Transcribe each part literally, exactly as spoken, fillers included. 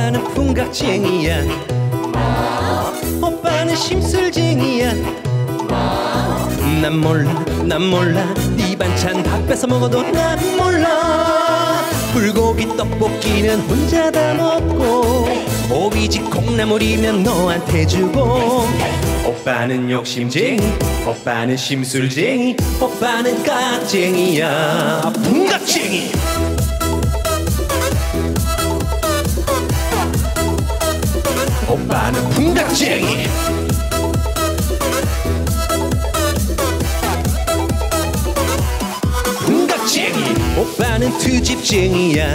오빠는 풍각쟁이야. 오빠는 심술쟁이야. 난 몰라 난 몰라 네 반찬 다 뺏어 먹어도 난 몰라. 불고기 떡볶이는 혼자 다 먹고 오비지 콩나물이면 너한테 주고. 오빠는 욕심쟁이, 오빠는 심술쟁이, 오빠는 깍쟁이야. 풍각쟁이. 오빠는 풍각쟁이. 풍각쟁이. 오빠는 투집쟁이야.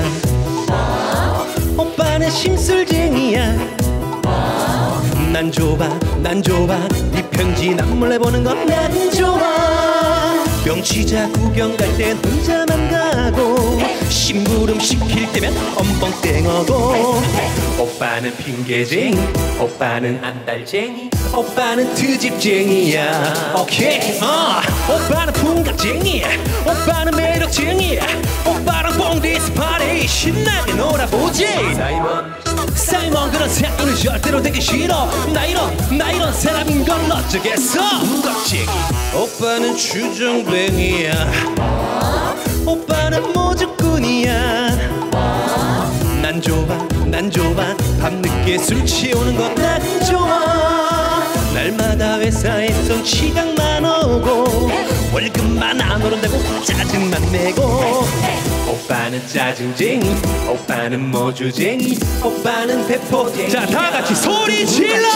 오빠는 심술쟁이야. 난 좁아 난 좁아 네 편지 난 몰래 보는 건 난 좋아. 명치자 구경 갈 땐 혼자만 가고 심부름 시킬 때면 엄청 땡어고. 오빠는 핑계쟁이, 오빠는 안달쟁이, 오빠는 트집쟁이야. 오케이 어. 오빠는 풍각쟁이, 오빠는 매력쟁이, 오빠랑 뽕디스 파티 신나게 놀아보지. 사이먼 사이먼 그런 사람은 절대로 되기 싫어. 나 이런 나 이런 사람인 걸 어쩌겠어. 풍각쟁이. 오빠는 주정뱅이야. 오빠는 모주꾼이야. 난 좁아 난 좁아 밤늦게 술 취해오는 건 난 좋아. 날마다 회사에선 시간만 오고 월급만 안 오른다고 짜증만 내고. 오빠는 짜증쟁이, 오빠는 모주쟁이, 오빠는 배포쟁이. 자 다같이 소리 질러.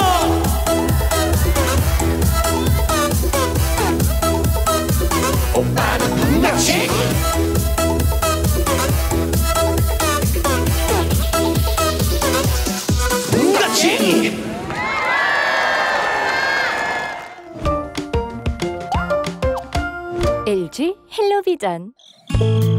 오빠는 풍각쟁이. 풍각쟁이. 엘지 헬로비전.